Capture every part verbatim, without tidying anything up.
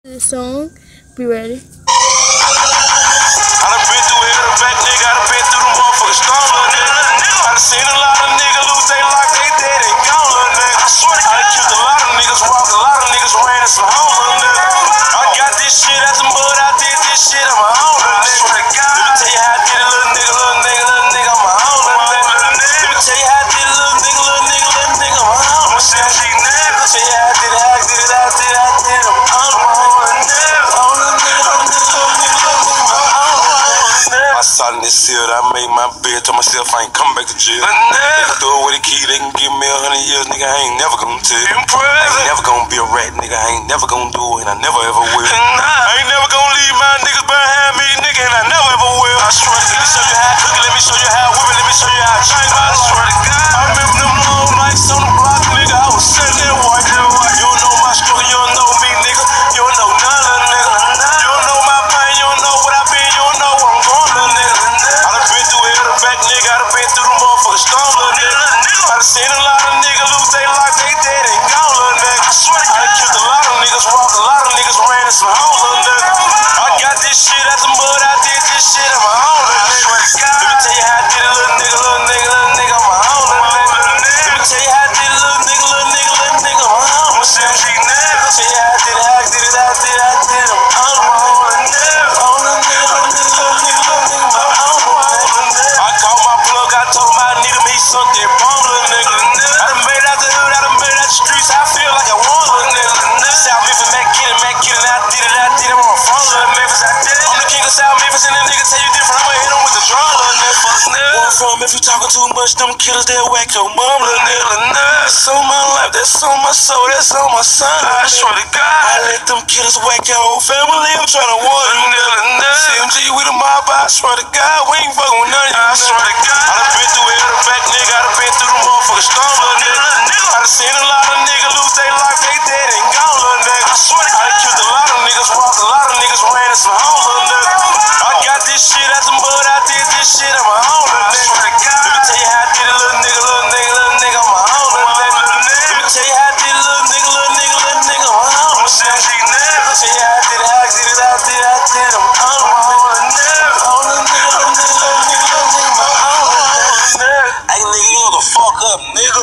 This song, be ready. I done been through hell and back, nigga. I done been through the motherfucking storm, little nigga. I done seen a lot of niggas lose they life, they dead and gone, little nigga. I swear to God, I done killed a lot of niggas, walked a lot of niggas, ran in some home, little nigga. I got this shit out the mud, I did this shit on my own, little nigga. I swear to God, let me tell you how I did it, little nigga, little nigga, little nigga on my own, little nigga. Let me tell you how I did it, little nigga, little nigga, little nigga on my own. I'm a seventeen nigga. Let me tell you how I did it, how I did it, how I did it, how I did it on my own, little nigga. I in this field, I made my bed, told myself I ain't coming back to jail. They can throw away the key, they can give me a hundred years, nigga, I ain't never gonna tell. I ain't never gonna be a rat, nigga, I ain't never gonna do it, and I never ever will. I ain't never gonna leave my niggas behind me, nigga, and I never ever will. I swear to God, let me show you how I cook it, let me show you how I whip it, let me show you how I change my life. I swear to God, I remember them long nights on the block, nigga, I was sitting there white. You don't know my struggle, you don't know me, nigga, you don't know none of them, nigga. You don't know my pain, you don't know what I've been, you don't know where I'm going, little nigga. Back, nigga, I done been through the motherfucking storm, little nigga. I done seen a lot of niggas lose their life, they dead and gone, little nigga. I swear to God, I done killed a lot of niggas, walked a lot of niggas, ran in some home, little nigga. I got this shit out the mud, I did this shit on my own, little nigga. Let me tell you how I did it, little nigga, little nigga, little nigga on my own, little nigga. Let me tell you how I did it, little nigga, little nigga, little nigga on my own. I'm a seventeen nigga. Let me tell you how I did it, how I did it, how I did it, how I did it on my own, little nigga. On the nigga, little nigga, little nigga, little nigga, my own, little nigga. I called my plug, I told him I needed me some that bomb, little nigga. I done made out the hood, I done made out the streets, I feel like I won, little nigga. South Memphis, Mac Kidden, Mac Kidden, I did it, I did it on my phone, little Memphis, I did it. I'm the king of South Memphis, and that nigga tell you different, I'ma hit him with the drum, little nigga. Fuck nigga. Where I'm from, if you talking too much, them killers, they'll whack your mom, little nigga. That's on my life, that's on my soul, that's on my son, I swear to God. I let them killers whack your whole family, I'm tryna warn you, nigga. C M G, we the mob, I swear to God, we ain't fucking with none of you, I swear to God. I done been through hell and back, nigga, I done been through the motherfucking storm, little nigga. I done seen a lot of niggas lose their life, they dead and gone, little nigga. I swear to God, I done killed a lot of niggas, walked a lot of niggas, ran in some home, little nigga. I got this shit out the mud, I did this shit on my own, little nigga. Let me tell you how I did it, little nigga, little nigga, little nigga on my own, little nigga. Let me tell you how I did it, little nigga, little nigga, little nigga on my own. I'm a seventeen nigga. Let me tell you how I did it, how I did it, how I did it, how I did it on my own, little nigga. On the nigga, little nigga, little nigga, little nigga, my own, little nigga. Hey, nigga, you know the fuck up, nigga.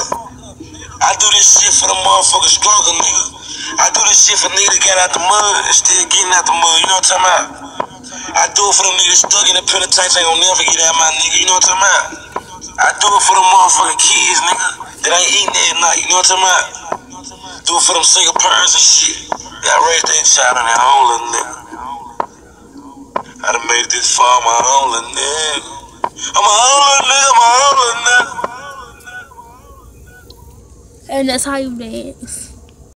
I do this shit for the motherfucking struggle, nigga. I do this shit for niggas that got out the mud and still getting out the mud, you know what I'm talking about? I do it for them niggas stuck in the penitentiary, ain't gonna never get out, my nigga, you know what I'm talking about? I do it for them motherfucking kids, nigga, that ain't eating at night, you know what I'm talking about? Do it for them single parents and shit. That raised their child on their own little nigga. I done made it this far on my own little nigga. I'm my own little nigga, my own little nigga. And that's how you dance.